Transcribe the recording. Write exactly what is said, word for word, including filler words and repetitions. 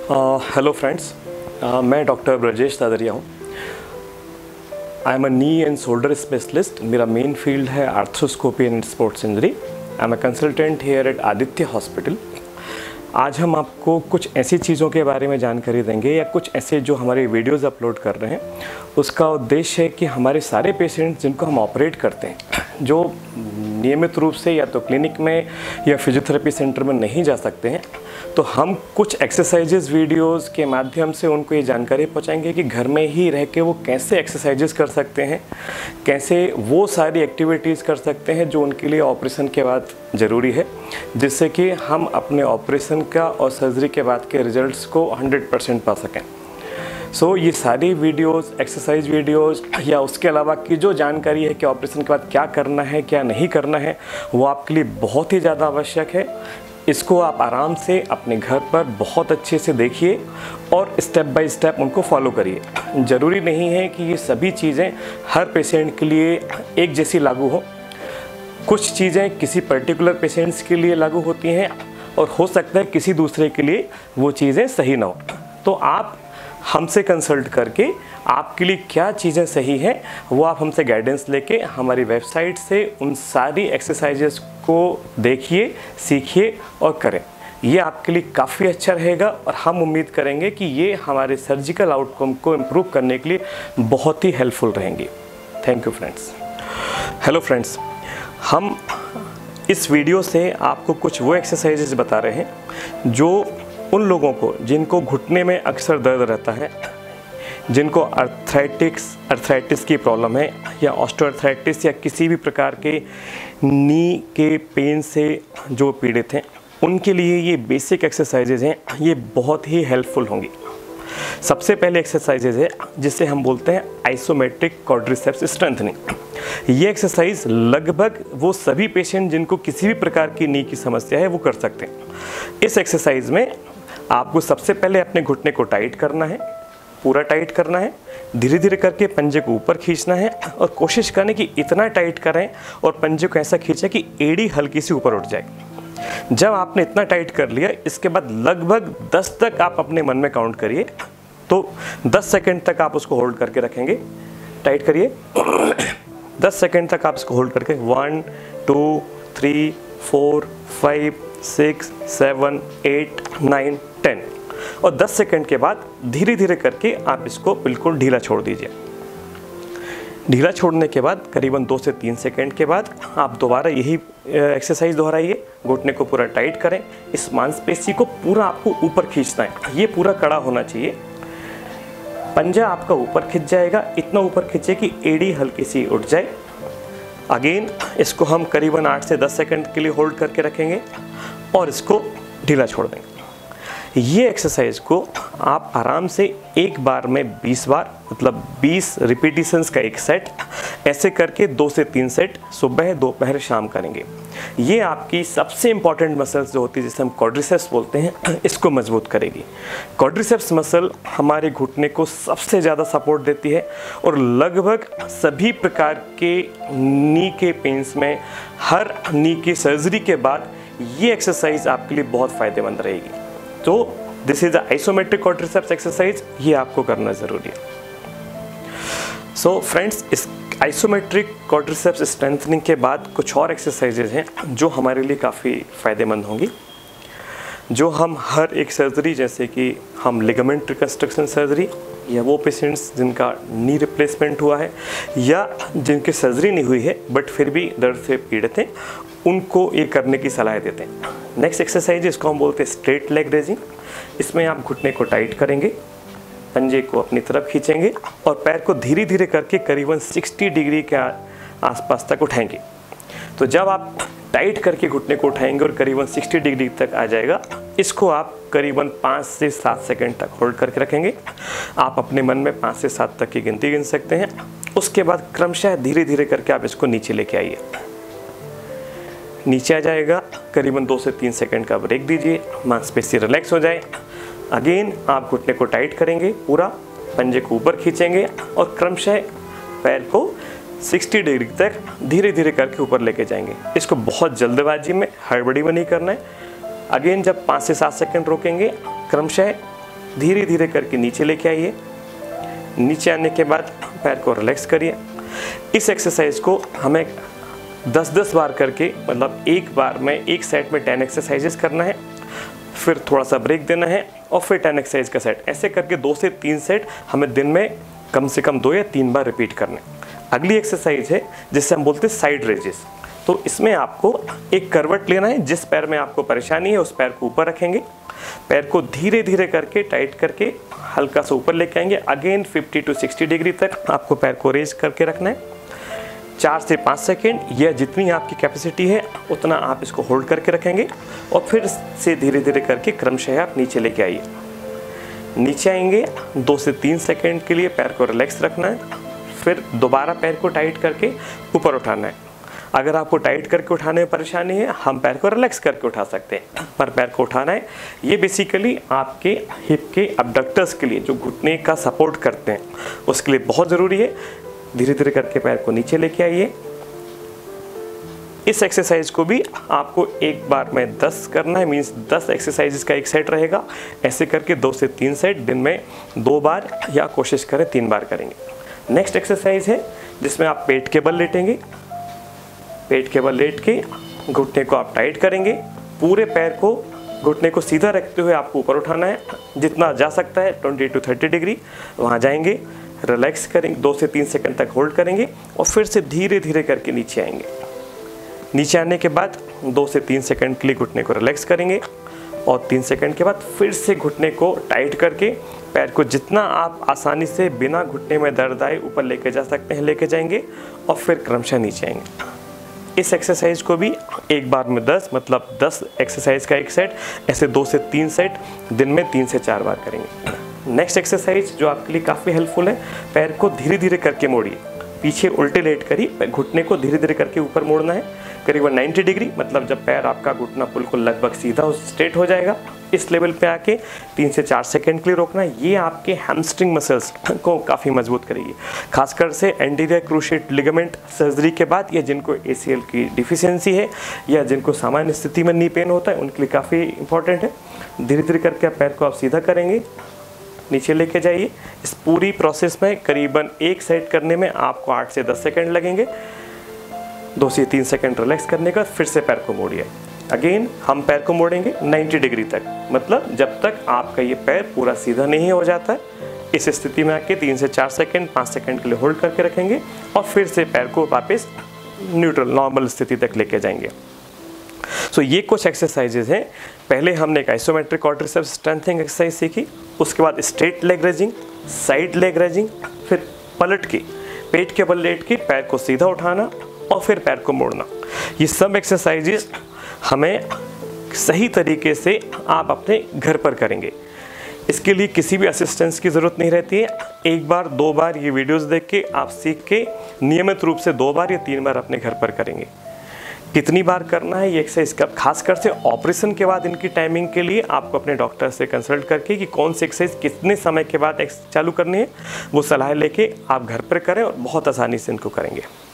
Hello friends, मैं doctor Brajesh Dadaria हूँ। I am a knee and shoulder specialist. मेरा main field है arthroscopy and sports injury. I am a consultant here at Aditya hospital. आज हम आपको कुछ ऐसी चीज़ों के बारे में जानकारी देंगे या कुछ ऐसे जो हमारे वीडियोस अपलोड कर रहे हैं, उसका उद्देश्य है कि हमारे सारे पेशेंट्स जिनको हम ऑपरेट करते हैं, जो नियमित रूप से या तो क्लिनिक में या फिजियोथेरेपी सेंटर में नहीं जा सकते हैं, तो हम कुछ एक्सरसाइजेज वीडियोस के माध्यम से उनको ये जानकारी पहुंचाएंगे कि घर में ही रह के वो कैसे एक्सरसाइजेज कर सकते हैं, कैसे वो सारी एक्टिविटीज़ कर सकते हैं जो उनके लिए ऑपरेशन के बाद ज़रूरी है, जिससे कि हम अपने ऑपरेशन का और सर्जरी के बाद के रिजल्ट्स को हंड्रेड परसेंट पा सकें। सो so, ये सारी वीडियोस, एक्सरसाइज वीडियोस या उसके अलावा की जो जानकारी है कि ऑपरेशन के बाद क्या करना है क्या नहीं करना है, वो आपके लिए बहुत ही ज़्यादा आवश्यक है। इसको आप आराम से अपने घर पर बहुत अच्छे से देखिए और स्टेप बाय स्टेप उनको फॉलो करिए। ज़रूरी नहीं है कि ये सभी चीज़ें हर पेशेंट के लिए एक जैसी लागू हो। कुछ चीज़ें किसी पर्टिकुलर पेशेंट्स के लिए लागू होती हैं और हो सकता है किसी दूसरे के लिए वो चीज़ें सही ना हो। तो आप हमसे कंसल्ट करके आपके लिए क्या चीज़ें सही हैं वो आप हमसे गाइडेंस लेके हमारी वेबसाइट से उन सारी एक्सरसाइजेस को देखिए, सीखिए और करें। ये आपके लिए काफ़ी अच्छा रहेगा और हम उम्मीद करेंगे कि ये हमारे सर्जिकल आउटकम को इम्प्रूव करने के लिए बहुत ही हेल्पफुल रहेंगी। Thank you friends. Hello friends, हम इस वीडियो से आपको कुछ वो एक्सरसाइजेस बता रहे हैं जो उन लोगों को जिनको घुटने में अक्सर दर्द रहता है, जिनको अर्थराइटिक्स अर्थराइटिस की प्रॉब्लम है या ऑस्टियोआर्थराइटिस या किसी भी प्रकार के नी के पेन से जो पीड़ित हैं, उनके लिए ये बेसिक एक्सरसाइजेज हैं, ये बहुत ही हेल्पफुल होंगी। सबसे पहले एक्सरसाइजेज है जिसे हम बोलते हैं आइसोमेट्रिक क्वाड्रिसेप्स स्ट्रेंथनिंग। ये एक्सरसाइज लगभग वो सभी पेशेंट जिनको किसी भी प्रकार की नी की समस्या है वो कर सकते हैं। इस एक्सरसाइज में आपको सबसे पहले अपने घुटने को टाइट करना है, पूरा टाइट करना है, धीरे धीरे करके पंजे को ऊपर खींचना है और कोशिश करने की इतना टाइट करें और पंजे को ऐसा खींचें कि एड़ी हल्की सी ऊपर उठ जाए। जब आपने इतना टाइट कर लिया, इसके बाद लगभग दस तक आप अपने मन में काउंट करिए। तो दस सेकंड तक आप उसको होल्ड करके रखेंगे। टाइट करिए। दस सेकंड तक आप इसको होल्ड करके one two three four five six seven eight nine ten और दस सेकंड के बाद धीरे धीरे करके आप इसको बिल्कुल ढीला छोड़ दीजिए। ढीला छोड़ने के बाद करीबन दो से तीन सेकंड के बाद आप दोबारा यही एक्सरसाइज दोहराइए। घुटने को पूरा टाइट करें, इस मांसपेशी को पूरा आपको ऊपर खींचना है, ये पूरा कड़ा होना चाहिए। पंजा आपका ऊपर खिंच जाएगा, इतना ऊपर खींचे कि एड़ी हल्की सी उठ जाए। अगेन इसको हम करीबन आठ से दस सेकंड के लिए होल्ड करके रखेंगे और इसको ढीला छोड़ देंगे। ये एक्सरसाइज को आप आराम से एक बार में बीस बार, मतलब बीस रिपीटिशंस का एक सेट, ऐसे करके दो से तीन सेट सुबह दोपहर शाम करेंगे। ये आपकी सबसे इंपॉर्टेंट मसल्स जो होती है, जिसे हम क्वाड्रिसेप्स बोलते हैं, इसको मजबूत करेगी। क्वाड्रिसेप्स मसल हमारे घुटने को सबसे ज़्यादा सपोर्ट देती है और लगभग सभी प्रकार के नी के पेन्स में, हर नी की सर्जरी के बाद ये एक्सरसाइज आपके लिए बहुत फ़ायदेमंद रहेगी। तो this is the isometric quadriceps exercise, ये आपको करना ज़रूरी है। सो फ्रेंड्स, इस आइसोमेट्रिक क्वाड्रिसेप्स स्ट्रेंथनिंग के बाद कुछ और एक्सरसाइजेज हैं जो हमारे लिए काफ़ी फ़ायदेमंद होंगी, जो हम हर एक सर्जरी, जैसे कि हम लिगामेंट रिकंस्ट्रक्शन सर्जरी या वो पेशेंट्स जिनका नी रिप्लेसमेंट हुआ है या जिनकी सर्जरी नहीं हुई है बट फिर भी दर्द से पीड़ित हैं, उनको ये करने की सलाह देते हैं। नेक्स्ट एक्सरसाइज इसको हम बोलते हैं स्ट्रेट लेग रेजिंग। इसमें आप घुटने को टाइट करेंगे, पंजे को अपनी तरफ खींचेंगे और पैर को धीरे धीरे करके करीबन साठ डिग्री के आसपास तक उठाएंगे। तो जब आप टाइट करके घुटने को उठाएंगे और करीबन साठ डिग्री तक आ जाएगा, इसको आप करीबन पाँच से सात सेकंड तक होल्ड करके रखेंगे। आप अपने मन में पाँच से सात तक की गिनती गिन सकते हैं। उसके बाद क्रमशः धीरे धीरे करके आप इसको नीचे लेके आइए। नीचे आ जाएगा, करीबन दो से तीन सेकंड का ब्रेक दीजिए, मांसपेशी रिलैक्स हो जाए। अगेन आप घुटने को टाइट करेंगे, पूरा पंजे को ऊपर खींचेंगे और क्रमशः पैर को साठ डिग्री तक धीरे धीरे करके ऊपर लेके जाएंगे। इसको बहुत जल्दबाजी में, हड़बड़ी में नहीं करना है। अगेन जब पाँच से सात सेकंड रोकेंगे, क्रमशः धीरे धीरे करके नीचे लेके आइए। नीचे आने के बाद पैर को रिलैक्स करिए। इस एक्सरसाइज को हमें दस दस बार करके, मतलब एक बार में एक सेट में टेन एक्सरसाइजेस करना है, फिर थोड़ा सा ब्रेक देना है और फिर टेन एक्सरसाइज का सेट। ऐसे करके दो से तीन सेट हमें दिन में कम से कम दो या तीन बार रिपीट करना है। अगली एक्सरसाइज है जिससे हम बोलते हैं साइड रेजेस। तो इसमें आपको एक करवट लेना है। जिस पैर में आपको परेशानी है उस पैर को ऊपर रखेंगे, पैर को धीरे धीरे करके टाइट करके हल्का सा ऊपर लेके आएंगे। Again fifty to sixty degree तक आपको पैर को रेज करके रखना है। चार से पाँच सेकेंड या जितनी आपकी कैपेसिटी है उतना आप इसको होल्ड करके रखेंगे और फिर से धीरे धीरे करके क्रमशः आप नीचे लेके आइए। नीचे आएंगे, दो से तीन सेकेंड के लिए पैर को रिलैक्स रखना है, फिर दोबारा पैर को टाइट करके ऊपर उठाना है। अगर आपको टाइट करके उठाने में परेशानी है, हम पैर को रिलैक्स करके उठा सकते हैं, पर पैर को उठाना है। ये बेसिकली आपके हिप के अबडक्टर्स के लिए, जो घुटने का सपोर्ट करते हैं, उसके लिए बहुत ज़रूरी है। धीरे धीरे करके पैर को नीचे लेके आइए। इस एक्सरसाइज को भी आपको एक बार में दस करना है, मीन्स दस एक्सरसाइजेस का एक सेट रहेगा। ऐसे करके दो से तीन सेट दिन में दो बार या कोशिश करें तीन बार करेंगे। नेक्स्ट एक्सरसाइज है जिसमें आप पेट के बल लेटेंगे। पेट के बल लेट के घुटने को आप टाइट करेंगे। पूरे पैर को, घुटने को सीधा रखते हुए आपको ऊपर उठाना है, जितना जा सकता है ट्वेंटी टू थर्टी डिग्री वहाँ जाएंगे। रिलैक्स करेंगे, दो से तीन सेकंड तक होल्ड करेंगे और फिर से धीरे धीरे करके नीचे आएंगे। नीचे आने के बाद दो से तीन सेकंड के लिए घुटने को रिलैक्स करेंगे और तीन सेकंड के बाद फिर से घुटने को टाइट करके पैर को जितना आप आसानी से बिना घुटने में दर्द आए ऊपर लेके जा सकते हैं लेके जाएंगे और फिर क्रमशः नीचे आएंगे। इस एक्सरसाइज को भी एक बार में दस, मतलब दस एक्सरसाइज का एक सेट, ऐसे दो से तीन सेट दिन में तीन से चार बार करेंगे। नेक्स्ट एक्सरसाइज जो आपके लिए काफ़ी हेल्पफुल है, पैर को धीरे धीरे करके मोड़िए। पीछे उल्टे लेट करिए, घुटने को धीरे धीरे करके ऊपर मोड़ना है करीबन नब्बे डिग्री, मतलब जब पैर आपका घुटना बिल्कुल लगभग सीधा स्ट्रेट हो जाएगा, इस लेवल पे आके तीन से चार सेकंड के लिए रोकना है। ये आपके हैमस्ट्रिंग मसल्स को काफ़ी मजबूत करेगी, खासकर से एंटीरियर क्रूशिएट लिगामेंट सर्जरी के बाद, या जिनको एसीएल की डिफिशियंसी है या जिनको सामान्य स्थिति में नी पेन होता है, उनके लिए काफ़ी इंपॉर्टेंट है। धीरे धीरे करके पैर को आप सीधा करेंगे, नीचे लेके जाइए। इस पूरी प्रोसेस में करीबन एक सेट करने में आपको आठ से दस सेकंड लगेंगे। दो से तीन सेकंड रिलैक्स करने का, फिर से पैर को मोड़िए। अगेन हम पैर को मोड़ेंगे नब्बे डिग्री तक, मतलब जब तक आपका ये पैर पूरा सीधा नहीं हो जाता है। इस स्थिति में आके तीन से चार सेकंड पाँच सेकंड के लिए होल्ड करके रखेंगे और फिर से पैर को वापस न्यूट्रल नॉर्मल स्थिति तक लेके जाएंगे। सो so, ये कुछ एक्सरसाइजेज हैं। पहले हमने एक आइसोमेट्रिक क्वाड्रिसेप्स स्ट्रेंथनिंग एक्सरसाइज सीखी, उसके बाद straight leg raising, side leg raising, फिर पलट के पेट के बल लेट के पैर को सीधा उठाना और फिर पैर को मोड़ना। ये सब एक्सरसाइजेज हमें सही तरीके से आप अपने घर पर करेंगे। इसके लिए किसी भी असिस्टेंस की ज़रूरत नहीं रहती है। एक बार दो बार ये वीडियोस देख के आप सीख के नियमित रूप से दो बार या तीन बार अपने घर पर करेंगे। कितनी बार करना है ये एक्सरसाइज का, खासकर से ऑपरेशन के बाद इनकी टाइमिंग के लिए आपको अपने डॉक्टर से कंसल्ट करके कि कौन सी एक्सरसाइज कितने समय के बाद चालू करनी है, वो सलाह लेके आप घर पर करें और बहुत आसानी से इनको करेंगे।